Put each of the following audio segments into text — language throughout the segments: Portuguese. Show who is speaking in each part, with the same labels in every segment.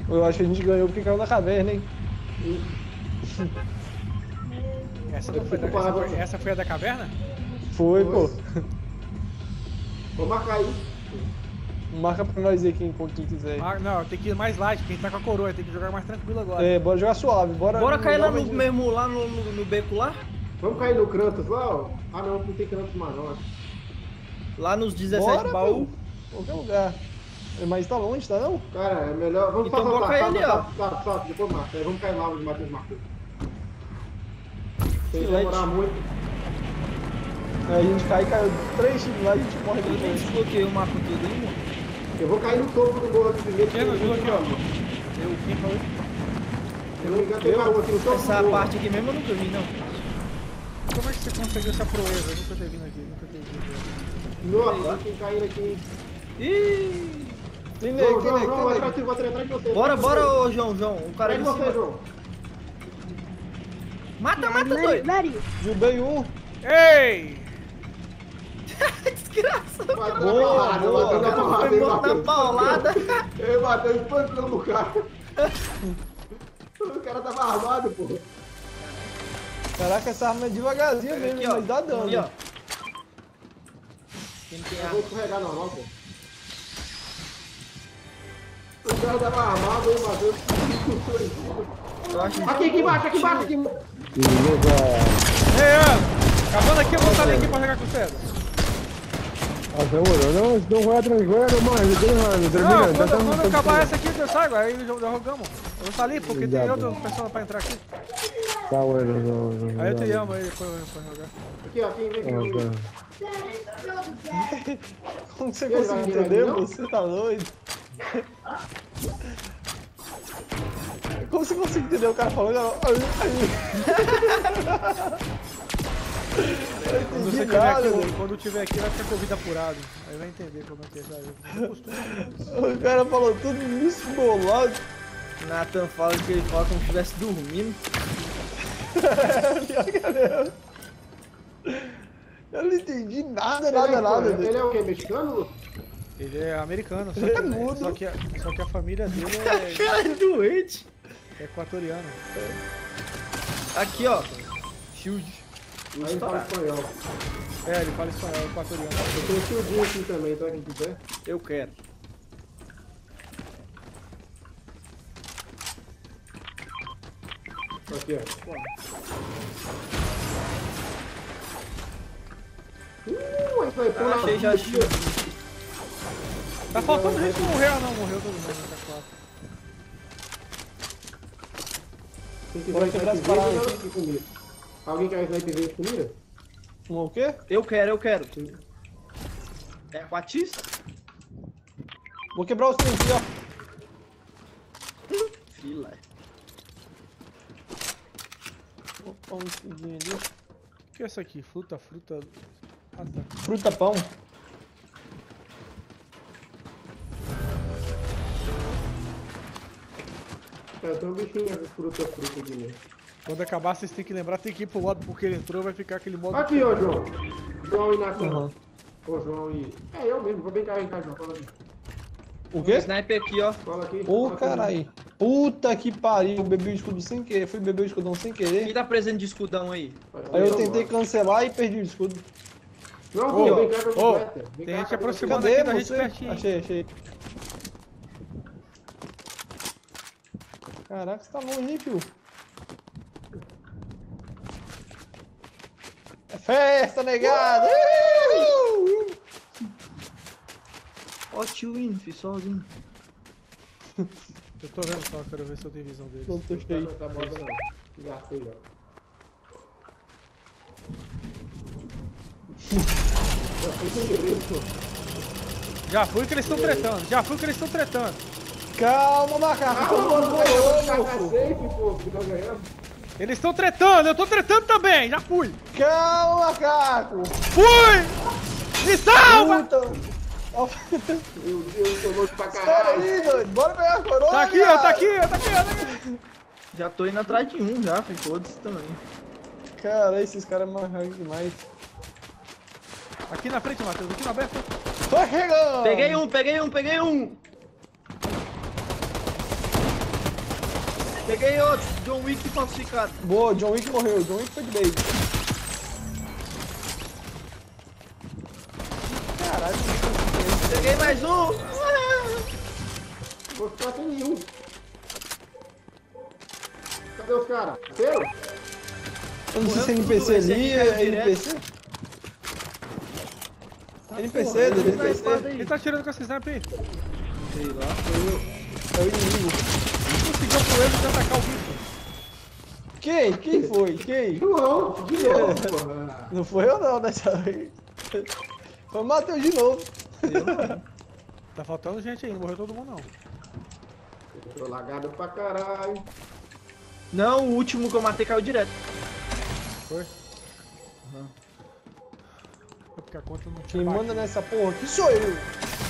Speaker 1: Eu acho que a gente ganhou porque caiu na caverna, hein?
Speaker 2: Essa foi a da caverna?
Speaker 1: Foi, pô.
Speaker 3: Vou marcar aí.
Speaker 1: Marca pra nós aí quem quiser.
Speaker 2: Não, tem que ir mais light, quem tá com a coroa, tem que jogar mais tranquilo agora.
Speaker 1: É, bora jogar suave,
Speaker 4: Bora cair lá no mesmo, lá no beco lá?
Speaker 3: Vamos cair no Kratos lá, ó. Ah não, não tem Kratos mais não.
Speaker 4: Lá nos 17 baús.
Speaker 1: Qualquer lugar. Mas tá longe, tá não?
Speaker 3: Cara, é melhor. Vamos
Speaker 4: então bora cair ali, ó.
Speaker 3: Tá, depois marca. Vamos cair lá onde o Matheus marcou. Sem demorar muito.
Speaker 1: A gente caiu 3 times lá e a gente morre
Speaker 4: Eu nem desbloqueei o mapa tudo aí, mano.
Speaker 3: Eu vou cair no topo do morro aqui primeiro.
Speaker 2: Quem não viu aqui, ó? Quem falou?
Speaker 3: Eu não me engano, tem uma aqui no topo.
Speaker 4: Essa parte aqui mesmo eu nunca vi, não.
Speaker 2: Como é que você conseguiu essa proeza? Eu nunca ter vindo aqui, nunca ter vindo.
Speaker 3: Nossa, tem cair aqui.
Speaker 4: Ih!
Speaker 3: Não, vai atrás de você.
Speaker 4: Bora, ô João. O cara
Speaker 3: Vem
Speaker 4: de
Speaker 3: você,
Speaker 4: cima.
Speaker 3: João.
Speaker 4: Mata, doido.
Speaker 1: Derrubei um.
Speaker 2: Ei!
Speaker 4: Desgraçado.
Speaker 3: Boa.
Speaker 4: Foi morto na paulada.
Speaker 3: Eu matei espancando o cara. O cara tava armado, pô.
Speaker 1: Caraca, essa arma é devagarzinho mesmo,
Speaker 4: Aqui, ó.
Speaker 1: mas dá dano.
Speaker 4: Ali, ó. Quem tem
Speaker 3: Eu vou
Speaker 4: arma?
Speaker 3: escorregar normal, pô. O cara tava armado, eu matei.
Speaker 4: Eu acho
Speaker 3: Aqui embaixo.
Speaker 2: Ei, acabando aqui, eu vou sair aqui pra jogar com o César.
Speaker 5: Não vai tranquilo,
Speaker 2: Não, quando acabar essa aqui, eu saio, aí derrogamos. Eu vou sair porque tem outra pessoa pra entrar aqui.
Speaker 5: Tá bueno,
Speaker 2: Aí eu te amo aí depois pra jogar.
Speaker 3: Aqui, ó, quem vem aqui.
Speaker 1: Como você conseguiu entender? Você tá doido? Como você conseguiu entender o cara falando?
Speaker 2: Quando tiver aqui, vai ficar com o ouvido apurado. Aí vai entender como é que é, sabe?
Speaker 1: O cara falou tudo esbolado.
Speaker 4: Nathan fala que ele fala como se estivesse dormindo.
Speaker 1: Eu não entendi nada.
Speaker 3: Ele é o quê? Mexicano?
Speaker 2: Ele é americano,
Speaker 1: Ele é mudo.
Speaker 2: só que a família dele
Speaker 4: Cara, é doente.
Speaker 2: é equatoriana.
Speaker 4: Aqui, ó. Shield.
Speaker 3: Aí ele fala espanhol.
Speaker 2: É, ele fala espanhol, equatoriano.
Speaker 3: Eu tenho um shieldinho aqui também, tá? Quem quiser.
Speaker 4: Eu quero.
Speaker 3: Aqui, ó. Aí foi pô,
Speaker 4: Achei já shield.
Speaker 2: Tá faltando gente que morreu, não morreu todo mundo, tá claro.
Speaker 3: Quem quiser sniper verde, aqui comigo. Alguém quer sniper verde comigo?
Speaker 1: O quê?
Speaker 4: Eu quero. É com a Tis?
Speaker 1: Vou quebrar os trem aqui, ó.
Speaker 4: Fila.
Speaker 1: Opa, um escudinho ali.
Speaker 2: O que é isso aqui? Fruta. Ah, tá.
Speaker 1: Fruta pão.
Speaker 3: Tem um bichinho de fruta aqui mesmo.
Speaker 2: Quando acabar, vocês têm que lembrar, tem que ir pro modo porque ele entrou, vai ficar aquele modo.
Speaker 3: Aqui, ó, João. João e Natan.
Speaker 1: Uhum.
Speaker 3: Ô, João e... É, eu mesmo. Vem cá, João. Fala aqui.
Speaker 1: O quê?
Speaker 4: Sniper aqui, ó.
Speaker 3: Fala aqui.
Speaker 1: Ô,
Speaker 3: Fala aqui.
Speaker 1: caralho. Puta que pariu. Eu bebi o escudo sem querer. Fui beber o escudão sem querer.
Speaker 4: Quem tá presente de escudão aí?
Speaker 1: Aí eu tentei cancelar e perdi o escudo.
Speaker 3: Não,
Speaker 2: Ô,
Speaker 3: vem cá,
Speaker 2: ô,
Speaker 3: completa.
Speaker 2: tem gente aproximando
Speaker 1: Cadê
Speaker 2: aqui da gente
Speaker 1: você?
Speaker 2: pertinho.
Speaker 1: Achei. Caraca, você tá longe, hein, fio? É festa, negada!
Speaker 4: Ó, tio indo, fi, sozinho.
Speaker 2: Eu tô vendo só, quero ver se eu tenho visão deles.
Speaker 1: Não tô cheio.
Speaker 3: Tá bom, não. Gastei, ó.
Speaker 2: Já fui que eles estão tretando.
Speaker 1: Calma, macaco. Todo mundo ganhou,
Speaker 3: Safe, pô, que tá ganhando.
Speaker 2: Eles estão tretando, eu tô tretando também, já fui.
Speaker 1: Calma, macaco.
Speaker 2: Fui! Me salva!
Speaker 1: Puta.
Speaker 3: Meu Deus, tô louco pra
Speaker 1: Espera
Speaker 3: caralho.
Speaker 1: aí, doido. Bora pegar a coroa.
Speaker 2: Tá aqui, ó, tá aqui.
Speaker 4: Já tô indo atrás de um já, fi, foda-se também.
Speaker 1: Cara, esses caras marcam demais.
Speaker 2: Aqui na frente, Matheus, aqui na aberta.
Speaker 1: Tô chegando.
Speaker 4: Peguei um. Peguei outro, John Wick falsificado.
Speaker 1: Boa, John Wick morreu. John Wick foi de base. Caralho,
Speaker 4: Peguei mais um.
Speaker 3: Vou ficar sem nenhum. Cadê os caras? Seu?
Speaker 1: eu não sei se é
Speaker 4: Morreu
Speaker 1: NPC
Speaker 4: tudo, esse
Speaker 1: ali,
Speaker 4: aqui caiu
Speaker 1: é NPC? NPC,
Speaker 4: porra,
Speaker 1: dele,
Speaker 4: ele tá espada
Speaker 1: NPC.
Speaker 4: aí.
Speaker 2: Quem tá atirando com esse sniper aí?
Speaker 4: Sei lá.
Speaker 1: É o inimigo.
Speaker 2: Conseguiu com ele de atacar o bicho.
Speaker 1: Quem? Quem foi? Quem?
Speaker 3: João, de novo, porra.
Speaker 1: Não foi eu não dessa vez. Foi o Matheus de novo.
Speaker 2: Tá faltando gente aí, não morreu todo mundo não.
Speaker 3: Tô lagado pra caralho.
Speaker 4: Não, o último que eu matei caiu direto.
Speaker 2: Foi? É porque a conta não
Speaker 1: Quem
Speaker 2: tinha
Speaker 1: manda
Speaker 2: batido.
Speaker 1: nessa porra aqui sou eu.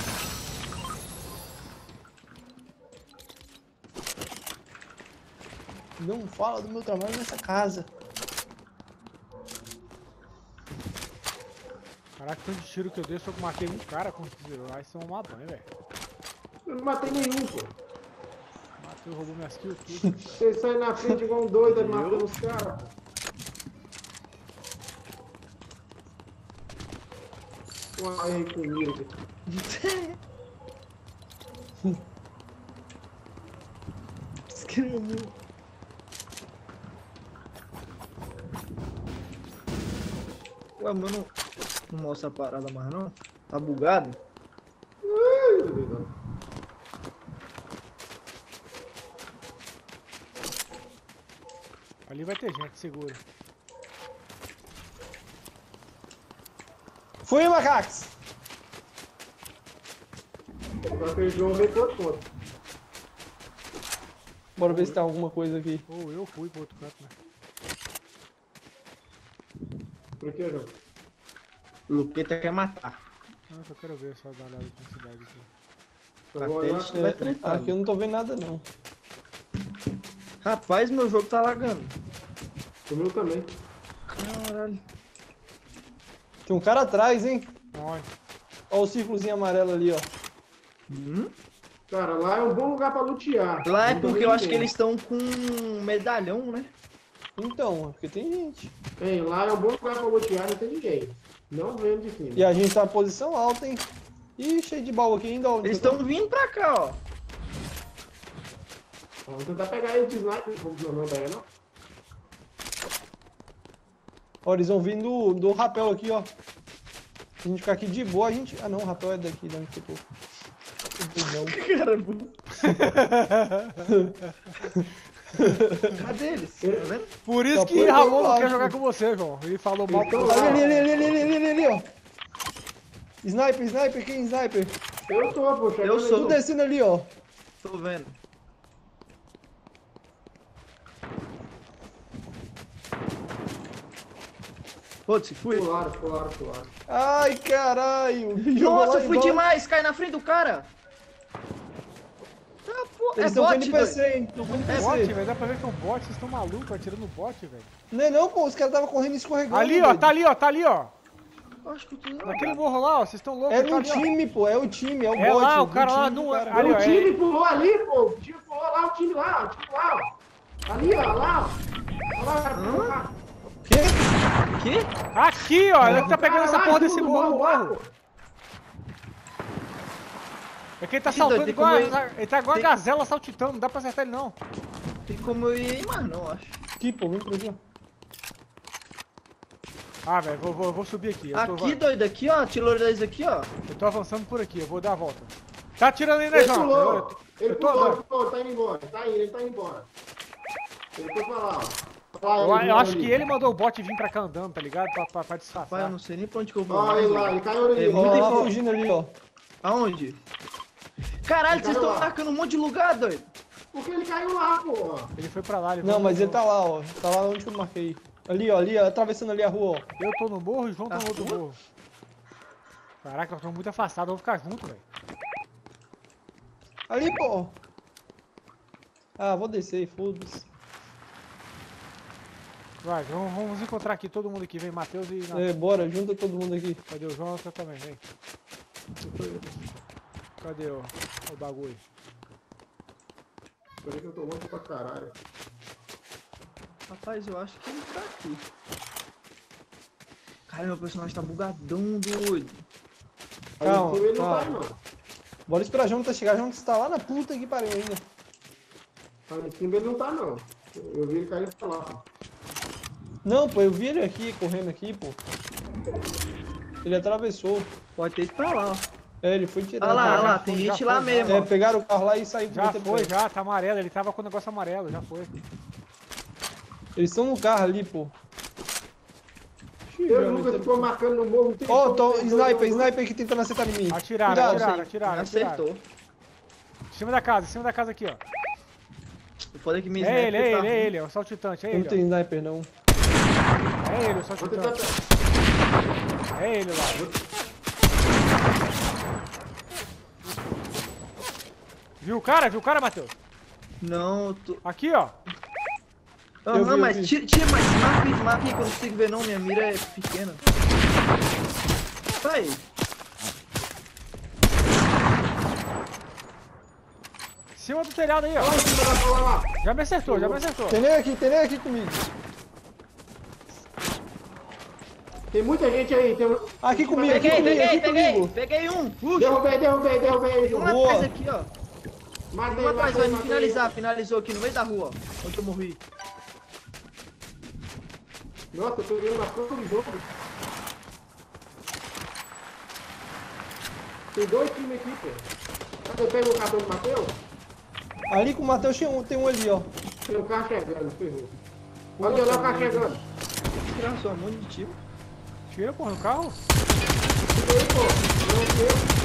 Speaker 1: Não fala do meu trabalho nessa casa.
Speaker 2: Caraca, tanto de tiro que eu dei, só que matei um cara com zero. Aí são uma banha, velho.
Speaker 3: Eu não matei nenhum, pô.
Speaker 2: Matei, roubou minhas kills, tudo.
Speaker 3: Você sai na frente igual um doido matando os caras, pô. Uai, aí comigo.
Speaker 4: Ué, mas não mostra a parada mais não? Tá bugado?
Speaker 3: Ai, doido.
Speaker 2: Ali vai ter gente, segura.
Speaker 1: Fui, macacos!
Speaker 3: Agora que o João veio todo conta.
Speaker 1: Bora ver se tem alguma coisa aqui.
Speaker 2: Ou eu fui pro outro canto, né?
Speaker 3: Por que, João?
Speaker 4: Luqueta quer matar.
Speaker 2: Não, eu só quero ver, só dar uma olhada aqui na cidade aqui.
Speaker 3: Eu vou
Speaker 4: Até
Speaker 3: lá.
Speaker 4: ele estiver tretando.
Speaker 1: Aqui eu não tô vendo nada não.
Speaker 4: Rapaz, meu jogo tá lagando.
Speaker 3: O meu também.
Speaker 4: Caralho.
Speaker 1: Tem um cara atrás, hein?
Speaker 2: Onde?
Speaker 1: Ó o círculozinho amarelo ali, ó.
Speaker 3: Cara, lá é um bom lugar pra lutear.
Speaker 4: Lá é
Speaker 3: Não tô
Speaker 4: porque
Speaker 3: vendo
Speaker 4: eu acho que
Speaker 3: ninguém.
Speaker 4: eles estão com um medalhão, né?
Speaker 1: Então, porque tem gente.
Speaker 3: Ei, lá é um bom lugar pra lutear, não tem ninguém. Não vendo de cima.
Speaker 1: E a gente tá na posição alta, hein? Ih, cheio de baú aqui ainda. Onde
Speaker 4: Eles
Speaker 1: que eu tô?
Speaker 4: estão vindo pra cá, ó.
Speaker 3: Vamos tentar pegar ele de sniper. Não pega não.
Speaker 1: Ó, eles vão vir do rapel aqui, ó. Se a gente ficar aqui de boa, a gente... Ah, não, o rapel é daqui, de onde que eu tô.
Speaker 4: Cadê eles? Tá vendo?
Speaker 2: Por isso
Speaker 1: Só
Speaker 2: que
Speaker 1: foi
Speaker 2: Ramon não
Speaker 1: baixo.
Speaker 2: quer jogar com você, João. Ele falou mal
Speaker 3: Então,
Speaker 2: pro
Speaker 1: Ali, ali, ó. Sniper, quem é sniper?
Speaker 3: Eu tô, pô. chegando
Speaker 4: Eu sou.
Speaker 1: Tudo descendo ali, ó.
Speaker 4: Tô vendo. Putz, fui.
Speaker 3: Pularam.
Speaker 1: Ai, caralho. Jogou
Speaker 4: Nossa,
Speaker 1: lá
Speaker 4: eu fui
Speaker 1: embaixo.
Speaker 4: demais. Cai na frente do cara. Ah, pô,
Speaker 1: Eles
Speaker 4: é
Speaker 1: estão com
Speaker 4: bot,
Speaker 1: NPC,
Speaker 4: doido.
Speaker 1: hein? Estão com
Speaker 2: Bot,
Speaker 1: NPC.
Speaker 2: velho. Dá pra ver que é um bot. Vocês estão malucos atirando no bot, velho.
Speaker 1: Não é não, pô. Os caras estavam correndo e escorregando.
Speaker 2: Ali, ó.
Speaker 1: doido.
Speaker 2: Tá ali, ó. Tá ali, ó.
Speaker 4: Acho que eu tô...
Speaker 2: Naquele morro lá, ó. Vocês estão loucos.
Speaker 1: É
Speaker 2: tá
Speaker 1: no
Speaker 2: ali, ó.
Speaker 1: time, pô. É o time, é o
Speaker 2: É
Speaker 1: bot.
Speaker 2: lá, o
Speaker 1: do
Speaker 2: cara lá
Speaker 1: time do
Speaker 2: no-
Speaker 1: cara.
Speaker 2: ali, ó.
Speaker 3: O time pulou ali, pô. O time pulou lá, o time lá, ó. Ali, ó, lá, ó. Olha lá,
Speaker 1: Quê?
Speaker 4: Quê?
Speaker 2: Aqui, ó. Ele tá pegando essa porra desse morro,
Speaker 3: lá,
Speaker 2: morro.
Speaker 3: pô.
Speaker 2: É que ele tá
Speaker 4: Que doido,
Speaker 2: saltando
Speaker 4: tem
Speaker 2: igual
Speaker 4: como
Speaker 2: ele tá igual a
Speaker 4: tem-
Speaker 2: gazela saltitando. Não dá pra acertar ele, não.
Speaker 4: Tem como eu ir, mas não, acho.
Speaker 1: Aqui, pô. Vem por aqui, ó.
Speaker 2: Ah, velho. Vou subir aqui.
Speaker 4: Aqui, doido, aqui, ó. Tirou deles aqui, ó.
Speaker 2: Eu tô avançando por aqui. Eu vou dar a volta. Tá atirando aí, né,
Speaker 3: Ele
Speaker 2: João?
Speaker 3: pulou. Ele
Speaker 2: Eu tô
Speaker 3: pulou,
Speaker 2: andando.
Speaker 3: tá indo embora. Ele tá indo embora. Ele foi pra lá, ó. Lá,
Speaker 2: Eu acho
Speaker 3: ali.
Speaker 2: que ele mandou o bot vir pra cá andando, tá ligado? Pra
Speaker 4: Rapaz, eu
Speaker 2: disfarçar.
Speaker 4: não sei nem pra onde que eu vou.
Speaker 3: Olha ele lá, ele caiu ali.
Speaker 4: É muito
Speaker 1: Ó, lá
Speaker 4: info-
Speaker 1: fugindo ali, ó.
Speaker 4: Aonde? Caralho, vocês estão
Speaker 3: lá.
Speaker 4: atacando um monte de lugar, doido.
Speaker 3: Porque ele caiu lá, pô.
Speaker 2: Ele foi pra lá, ele
Speaker 1: Não,
Speaker 2: foi
Speaker 1: mas
Speaker 2: no
Speaker 1: ele tá lá, ó. Tá lá onde que eu marquei. Ali, ó, atravessando ali a rua, ó.
Speaker 2: Eu tô no morro e o João tá
Speaker 4: Tá
Speaker 2: no outro
Speaker 4: rua?
Speaker 2: morro. Caraca, nós estamos muito afastados, vamos ficar juntos, velho.
Speaker 1: Ali, pô. Ah, vou descer, foda-se.
Speaker 2: Vai, vamos encontrar aqui todo mundo aqui. Vem, Matheus e... Natan.
Speaker 1: É, bora, junta todo mundo aqui.
Speaker 2: Cadê o João? Você também, vem. Cadê o bagulho?
Speaker 3: Peraí que eu tô longe pra caralho.
Speaker 4: Rapaz, eu acho que ele tá aqui. Cara, meu personagem tá bugadão, doido.
Speaker 1: Calma,
Speaker 3: Aí, ele não
Speaker 1: calma.
Speaker 3: tá aí, não.
Speaker 1: Bora esperar Jonathan chegar. Jonathan tá lá na puta que pariu ainda.
Speaker 3: Aí em cima ele não tá, não. Eu vi ele cair pra lá.
Speaker 1: Não, pô, eu vi ele aqui, correndo aqui, pô. Ele atravessou.
Speaker 4: Pode ter ido pra lá, ó.
Speaker 1: É, ele foi tirando.
Speaker 4: Olha lá,
Speaker 2: já
Speaker 4: tem
Speaker 2: foi,
Speaker 4: gente
Speaker 2: já
Speaker 4: lá
Speaker 2: foi,
Speaker 4: mesmo,
Speaker 1: É,
Speaker 4: ó.
Speaker 1: pegaram o carro lá e saíram.
Speaker 2: Já foi, já, tá amarelo. Ele tava com o negócio amarelo, já foi.
Speaker 1: Eles estão no carro ali, pô.
Speaker 3: Eu nunca ficou marcando no morro.
Speaker 1: Ó, sniper aqui tentando acertar em mim.
Speaker 2: Atiraram,
Speaker 1: Cuidado,
Speaker 2: atiraram,
Speaker 4: Não
Speaker 2: atiraram.
Speaker 4: acertou.
Speaker 2: Em cima da casa aqui, ó.
Speaker 4: O foda é que me
Speaker 2: É ele,
Speaker 4: sniper tá
Speaker 2: é
Speaker 4: ruim.
Speaker 2: ele, o saltitante, é
Speaker 1: Não
Speaker 2: ele,
Speaker 1: tem sniper, não.
Speaker 2: ó. É ele, o
Speaker 3: Vou tentar...
Speaker 2: saltitante. É ele lá. Viu o cara, Matheus?
Speaker 4: Não, tô...
Speaker 2: Aqui, ó.
Speaker 1: Eu
Speaker 4: Aham,
Speaker 1: vi,
Speaker 4: mas
Speaker 1: eu vi.
Speaker 4: tira, mas marca aí que eu não consigo ver não, minha mira é pequena. Vai.
Speaker 2: Em cima do telhado aí, ó.
Speaker 3: Olha em cima da bola lá.
Speaker 2: Já me acertou, já me acertou.
Speaker 1: Tem nem aqui comigo.
Speaker 3: Tem muita gente aí. Tem...
Speaker 1: Aqui comigo, aqui comigo.
Speaker 4: Peguei um. Puxa,
Speaker 3: Derrubei.
Speaker 4: um
Speaker 1: Boa.
Speaker 4: atrás aqui, ó.
Speaker 3: Matei,
Speaker 4: Um atrás, vai me
Speaker 3: matei.
Speaker 4: finalizar, finalizou aqui no meio da rua, ó. Onde eu morri.
Speaker 3: Nossa, eu tô vendo na frente do jogo. Tem dois times aqui, pô. Você pega o cartão do Matheus?
Speaker 1: Ali com o Matheus tem um ali, ó.
Speaker 3: Tem um carro chegando, ferrou. Olha lá o carro chegando.
Speaker 4: Tirar só um monte de tiro.
Speaker 2: Tira, porra, no carro.
Speaker 3: Tira aí, pô. Não,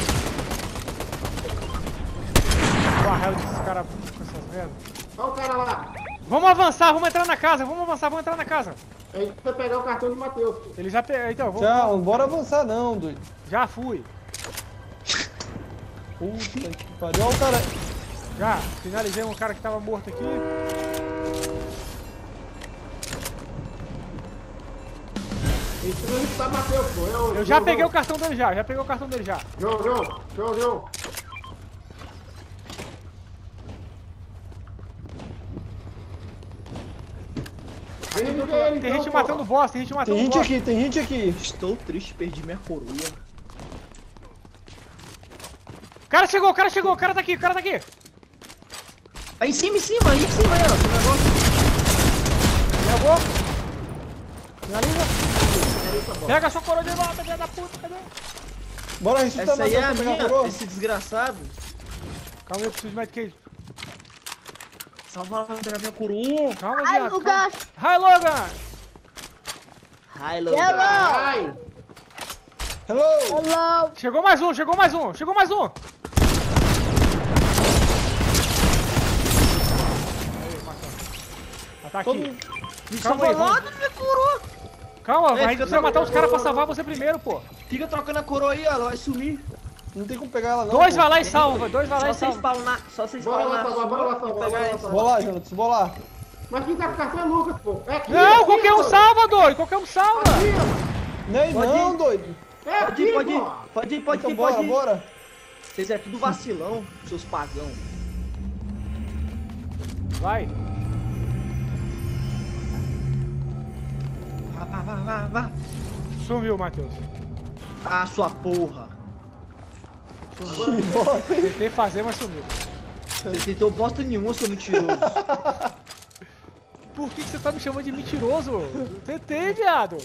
Speaker 2: Barrela desses caras com essas merdas.
Speaker 3: olha o cara lá.
Speaker 2: Vamos avançar, vamos entrar na casa, vamos avançar, vamos entrar na casa.
Speaker 3: A gente precisa pegar o cartão do Matheus, pô.
Speaker 2: Ele já pegou, então, vamos.
Speaker 1: Já, não bora avançar não, doido.
Speaker 2: Já fui.
Speaker 1: Puta que pariu. Olha o cara.
Speaker 2: Já, finalizei um cara que tava morto aqui.
Speaker 3: A gente precisa visitar o Matheus, pô.
Speaker 2: Eu já peguei o cartão dele já peguei o cartão dele já.
Speaker 3: João.
Speaker 2: Tem gente matando o boss, tem gente matando
Speaker 1: Tem
Speaker 2: o
Speaker 1: gente
Speaker 2: boss.
Speaker 1: aqui, tem gente aqui.
Speaker 4: Estou triste, perdi minha coroa.
Speaker 2: O cara chegou, o cara tá aqui,
Speaker 4: Aí em cima, aí, ó. Esse negócio.
Speaker 2: Pegou. Finaliza. Pega a sua coroa de volta, filha da puta, cadê?
Speaker 1: Bora ressuscitar
Speaker 4: Essa aí é a
Speaker 1: Matheus pra pegar a
Speaker 4: minha,
Speaker 1: coroa.
Speaker 4: esse desgraçado.
Speaker 2: Calma aí, eu preciso de medkit.
Speaker 4: Salva lá pra pegar minha coroa.
Speaker 2: Calma,
Speaker 6: Ai,
Speaker 2: Ziato.
Speaker 6: Lucas!
Speaker 2: Hi, Logan!
Speaker 4: Hi, Logan.
Speaker 6: Hello!
Speaker 3: Ai,
Speaker 1: Hello!
Speaker 6: Hello!
Speaker 2: Chegou mais um! Aí, Marcão. Ah, tá
Speaker 1: Todo
Speaker 2: aqui.
Speaker 1: mundo-
Speaker 4: Me
Speaker 2: Calma
Speaker 4: salva
Speaker 2: aí,
Speaker 4: lá
Speaker 2: vamos.
Speaker 4: da minha coroa.
Speaker 2: Calma,
Speaker 4: Ei,
Speaker 2: mas
Speaker 4: fica
Speaker 2: você vai matar os caras pra salvar você primeiro, pô.
Speaker 4: Fica trocando a coroa aí, ó. Ela vai sumir.
Speaker 1: Não tem como pegar ela não.
Speaker 2: Dois
Speaker 1: pô.
Speaker 2: vai lá e salva, dois vai lá
Speaker 4: Só
Speaker 2: e
Speaker 4: vocês
Speaker 2: salva.
Speaker 4: spawnar. Só vocês
Speaker 3: Bora lá,
Speaker 4: spawnar.
Speaker 3: bora lá,
Speaker 4: Vou
Speaker 3: bora
Speaker 4: pegar
Speaker 3: lá,
Speaker 4: essa.
Speaker 3: bora
Speaker 1: Bora lá, Jonas, bora lá.
Speaker 3: mas quem tá com cartão é Lucas, pô. É aqui,
Speaker 2: Não,
Speaker 3: aqui,
Speaker 2: qualquer um
Speaker 3: ó.
Speaker 2: salva, doido, qualquer um salva.
Speaker 3: Aqui, ó.
Speaker 1: Nem
Speaker 4: Pode
Speaker 1: não,
Speaker 4: ir.
Speaker 1: doido.
Speaker 3: É
Speaker 4: Pode
Speaker 3: aqui,
Speaker 4: ir, pode ir.
Speaker 3: pô.
Speaker 4: Pode ir, pode
Speaker 1: Então
Speaker 4: ir,
Speaker 1: bora,
Speaker 4: pode ir.
Speaker 1: bora.
Speaker 4: Vocês é tudo vacilão, seus pagão.
Speaker 2: Vai.
Speaker 4: Vá.
Speaker 2: Sumiu, Matheus.
Speaker 4: Ah, sua porra.
Speaker 2: Tentei fazer, mas sumiu.
Speaker 4: Você tentou bosta nenhuma, seu mentiroso.
Speaker 2: Por que você tá me chamando de mentiroso? Tentei, viado.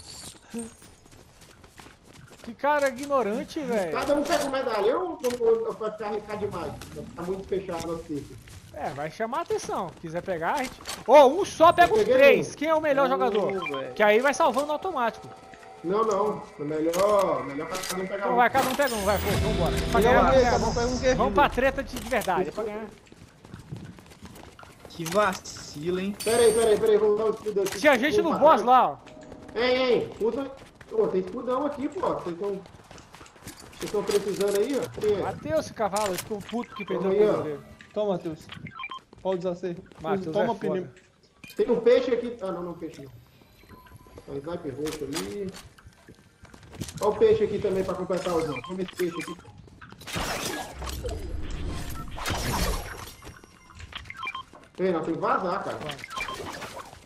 Speaker 2: Que cara ignorante, velho.
Speaker 3: Cada um pega um medalhão ou vai ficar arriscar demais? Tá muito fechado o ciclo.
Speaker 2: É, vai chamar a atenção. Quiser pegar, a gente... Ô, um só pega os
Speaker 3: Eu peguei
Speaker 2: três.
Speaker 3: um.
Speaker 2: Quem é o melhor jogador?
Speaker 4: velho.
Speaker 2: Que aí vai salvando automático.
Speaker 3: Não. É melhor cada um pegar
Speaker 2: Então
Speaker 3: um.
Speaker 2: vai, cada um pega um, vai, pô, vambora. Pra
Speaker 1: Pegar
Speaker 2: ganhar,
Speaker 1: um
Speaker 2: pra
Speaker 1: quê?
Speaker 2: ganhar.
Speaker 1: Cada um pega um quê?
Speaker 2: Vamos pra treta de verdade, é pra ganhar.
Speaker 4: Que vacilo, hein?
Speaker 3: Peraí, vamos dar um escudo aqui.
Speaker 2: Tinha gente no
Speaker 3: Vamos
Speaker 2: boss
Speaker 3: parar.
Speaker 2: lá, ó.
Speaker 3: Ei, usa... Pô, tem escudão aqui, pô. Vocês estão precisando aí, ó. Tem-
Speaker 2: Bateu esse cavalo, ele ficou puto que perdeu o
Speaker 3: Aí, ó.
Speaker 2: pneu dele.
Speaker 1: Toma, Matheus. Pode usar você.
Speaker 2: Matheus
Speaker 1: Toma
Speaker 2: é
Speaker 1: pneu.
Speaker 2: foda.
Speaker 3: Tem um peixe aqui. Ah, não, peixe não. Ó, sniper roxo ali. Olha o peixe aqui também pra completar o jogo. Vamos ver esse peixe aqui. Ei, nós temos que vazar, cara.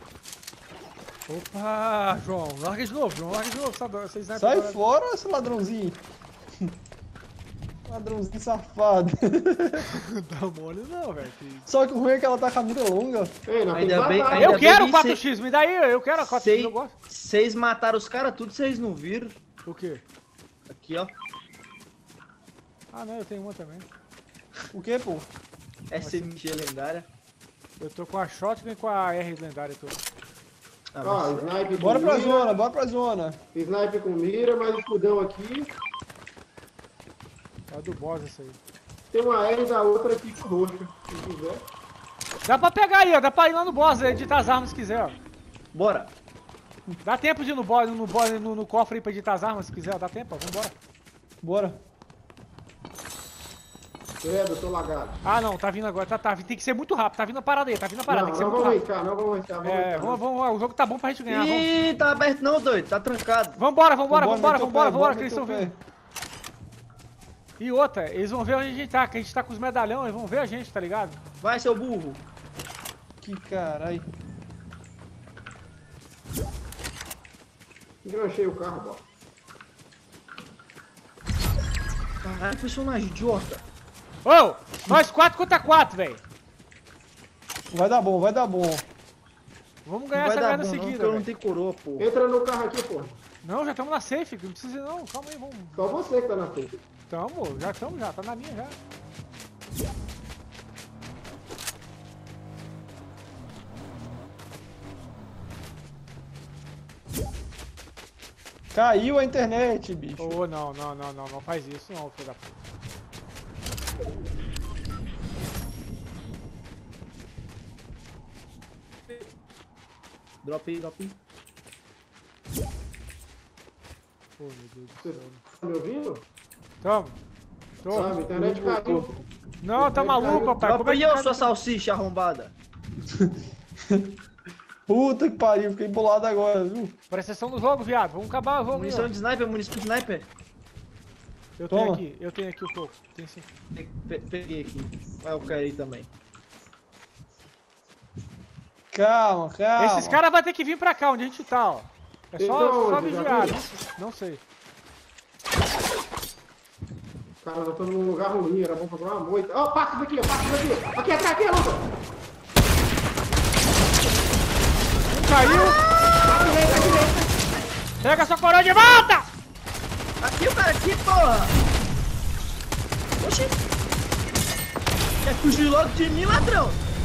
Speaker 2: Opa, João. Larga de novo, João. Larga de novo. Esse sniper
Speaker 1: Sai
Speaker 2: agora-
Speaker 1: fora, esse ladrãozinho. Ladrãozinho safado.
Speaker 2: Não dá mole não, velho.
Speaker 1: Só que o ruim é que ela tá com a mira longa.
Speaker 3: Ei, nós
Speaker 4: Ainda
Speaker 3: temos
Speaker 4: bem-
Speaker 3: batalha.
Speaker 4: ainda
Speaker 2: Eu quero
Speaker 4: bem
Speaker 2: 4x, me dá aí. Eu quero a 4x, eu gosto.
Speaker 4: Vocês mataram os caras tudo, vocês não viram?
Speaker 2: O quê?
Speaker 4: Aqui, ó.
Speaker 2: Ah, não, eu tenho uma também.
Speaker 1: O que, pô?
Speaker 4: SMG lendária.
Speaker 2: Eu tô com a shotgun e com a R lendária. Tô.
Speaker 4: Ah,
Speaker 3: Ó,
Speaker 4: mas-
Speaker 3: sniper com
Speaker 1: Bora pra
Speaker 3: mira,
Speaker 1: zona, bora pra zona.
Speaker 3: Sniper com mira, mais escudão aqui.
Speaker 2: É a do boss essa aí.
Speaker 3: Tem uma R da outra aqui com roxa, se quiser.
Speaker 2: Dá pra pegar aí, ó. Dá pra ir lá no boss, editar as armas se quiser, ó.
Speaker 4: Bora.
Speaker 2: Dá tempo de ir no cofre aí pra editar as armas se quiser, ó. Dá tempo, ó. Vambora.
Speaker 1: Bora.
Speaker 3: Credo, eu tô lagado.
Speaker 2: Ah, não. Tá vindo agora. Tá. Tem que ser muito rápido. Tá vindo a parada aí. Tá vindo a parada.
Speaker 3: Não,
Speaker 2: Tem que ser
Speaker 3: não
Speaker 2: muito
Speaker 3: vamos
Speaker 2: rápido.
Speaker 3: arriscar, não vamos arriscar.
Speaker 2: É, vamos. O jogo tá bom pra gente ganhar. Vamos.
Speaker 4: Ih, tá aberto não, doido. Tá trancado.
Speaker 2: Vambora,
Speaker 1: Bora,
Speaker 2: que eles estão
Speaker 1: pé.
Speaker 2: vindo. E outra, eles vão ver onde a gente tá, que a gente tá com os medalhão, eles vão ver a gente, tá ligado?
Speaker 4: Vai, seu burro.
Speaker 1: Que caralho.
Speaker 3: Enganchei o carro, bora.
Speaker 4: Caralho, personagem idiota.
Speaker 2: Ô, nós 4 contra 4, velho.
Speaker 1: Vai dar bom, vai dar bom.
Speaker 2: Vamos
Speaker 4: Não
Speaker 2: ganhar
Speaker 4: vai
Speaker 2: essa
Speaker 4: dar
Speaker 2: merda
Speaker 4: bom não,
Speaker 2: seguida,
Speaker 4: porque eu não
Speaker 2: velho.
Speaker 4: tenho coroa, pô.
Speaker 3: Entra no carro aqui, pô.
Speaker 2: Não, já estamos na safe, não precisa ir não, calma aí, vamos.
Speaker 3: Só você que tá na frente.
Speaker 2: Estamos já, tá na minha já.
Speaker 1: Caiu a internet, bicho.
Speaker 2: Ô, não faz isso não, filho da puta.
Speaker 4: Drop aí, drop aí.
Speaker 2: Pô, meu Deus do
Speaker 3: Você
Speaker 2: céu.
Speaker 3: tá me ouvindo?
Speaker 2: Tamo. Tô.
Speaker 3: Ah, minha internet caiu.
Speaker 2: Não, tá maluco, papai.
Speaker 4: Drop aí, ô, sua salsicha arrombada.
Speaker 1: Puta que pariu, fiquei bolado agora, viu?
Speaker 2: Presta atenção no jogo, viado. Vamos acabar o jogo.
Speaker 4: Munição
Speaker 2: aí,
Speaker 4: de sniper, munição de sniper.
Speaker 2: ó.
Speaker 1: Toma.
Speaker 2: Eu tenho aqui um pouco. Tem sim.
Speaker 4: Peguei aqui. Vai, eu quero aí também.
Speaker 1: Calma.
Speaker 2: Esses caras vão ter que vir pra cá, onde a gente tá, ó. É só,
Speaker 3: Então,
Speaker 2: só
Speaker 3: onde? Já
Speaker 2: vigiar.
Speaker 3: viu?
Speaker 2: Não sei.
Speaker 3: Cara, nós estamos num lugar ruim, era bom pra procurar uma moita. Ó, passa daqui, ó, passa daqui. Aqui atrás, aqui, Luca.
Speaker 2: Caiu! Pega sua coroa de volta!
Speaker 4: Aqui o cara, aqui, porra! Oxi! Quer fugir logo de mim, ladrão?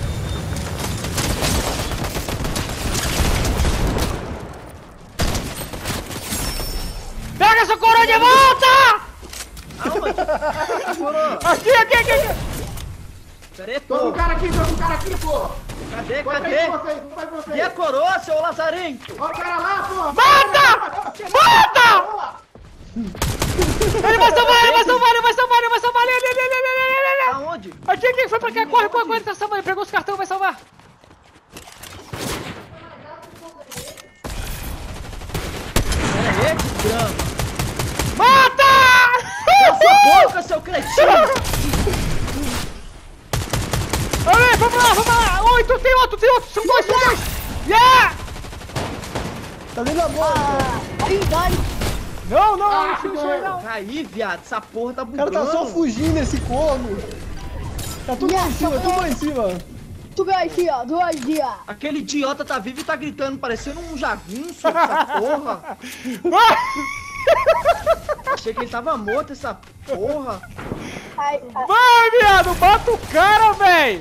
Speaker 2: Pega sua coroa de volta!
Speaker 4: Aonde? Coroa!
Speaker 2: Aqui!
Speaker 4: Pera aí,
Speaker 3: Tô com
Speaker 4: pô!
Speaker 3: um cara aqui, pô.
Speaker 4: Cadê,
Speaker 3: Vai pra
Speaker 4: cadê?
Speaker 3: vocês, vai pra vocês.
Speaker 4: E a coroa, seu lazarento?
Speaker 3: Ó o cara lá, pô.
Speaker 2: Mata! Mata! Ele vai salvar ele!
Speaker 4: Aonde?
Speaker 2: Aqui, foi pra cá, corre, tá salvando, ele pegou os cartões, vai salvar.
Speaker 4: Pera aí, que drama!
Speaker 2: Mata!
Speaker 4: Cala sua boca, seu cretino!
Speaker 2: Olha, vamos lá! Oi, tu tem outro! São dois! Yeah!
Speaker 1: Tá dentro da bola.
Speaker 2: Não,
Speaker 3: que
Speaker 2: isso aí não!
Speaker 4: Caí, viado, essa porra tá
Speaker 1: O
Speaker 4: bugando.
Speaker 1: cara tá só fugindo esse corno. Tá tudo lá em cima, tudo lá em cima.
Speaker 4: Aquele idiota tá vivo e tá gritando, parecendo um jagunço, essa porra. Achei que ele tava morto, essa porra.
Speaker 2: Vai, viado! Bata o cara, véi!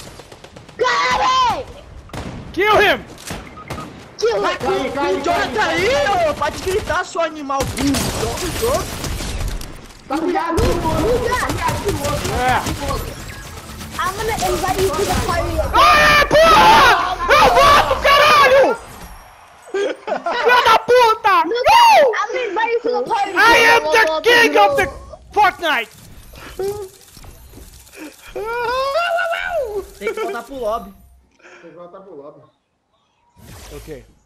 Speaker 2: Kill him!
Speaker 3: Cai,
Speaker 4: O Jonathan tá aí, ô! Pode gritar, seu animal burro.
Speaker 3: Tá ligado, pô.
Speaker 2: É!
Speaker 6: I'm gonna invite you to the party.
Speaker 2: Aê, porra! Eu voto, caralho! Filha da puta!
Speaker 6: I'm gonna invite you to the party.
Speaker 2: I am the king of the Fortnite!
Speaker 4: Tem que voltar pro lobby.
Speaker 3: Vocês voltam pro lobby.
Speaker 2: Ok.